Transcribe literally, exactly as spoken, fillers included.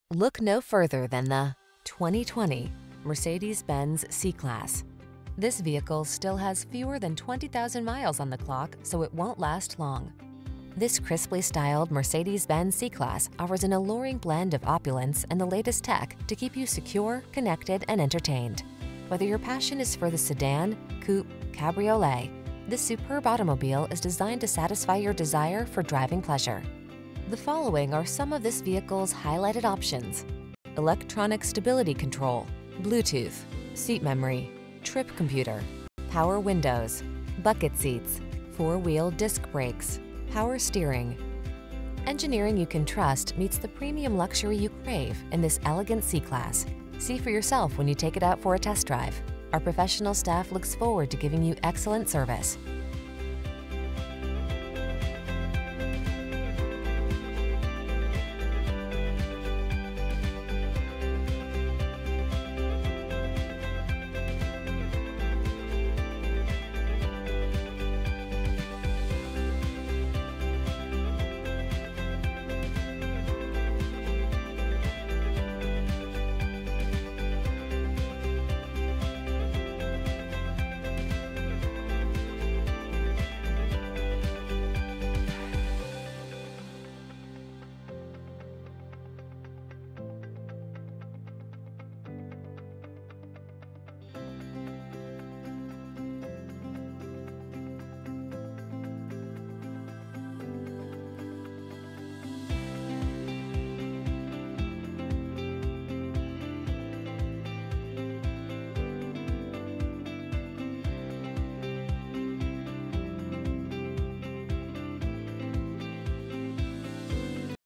Look no further than the twenty twenty Mercedes-Benz C-Class. This vehicle still has fewer than twenty thousand miles on the clock, so it won't last long. This crisply styled Mercedes-Benz C-Class offers an alluring blend of opulence and the latest tech to keep you secure, connected, and entertained. Whether your passion is for the sedan, coupe, cabriolet, this superb automobile is designed to satisfy your desire for driving pleasure. The following are some of this vehicle's highlighted options: electronic stability control, Bluetooth, seat memory, trip computer, power windows, bucket seats, four-wheel disc brakes, power steering. Engineering you can trust meets the premium luxury you crave in this elegant C-Class. See for yourself when you take it out for a test drive. Our professional staff looks forward to giving you excellent service.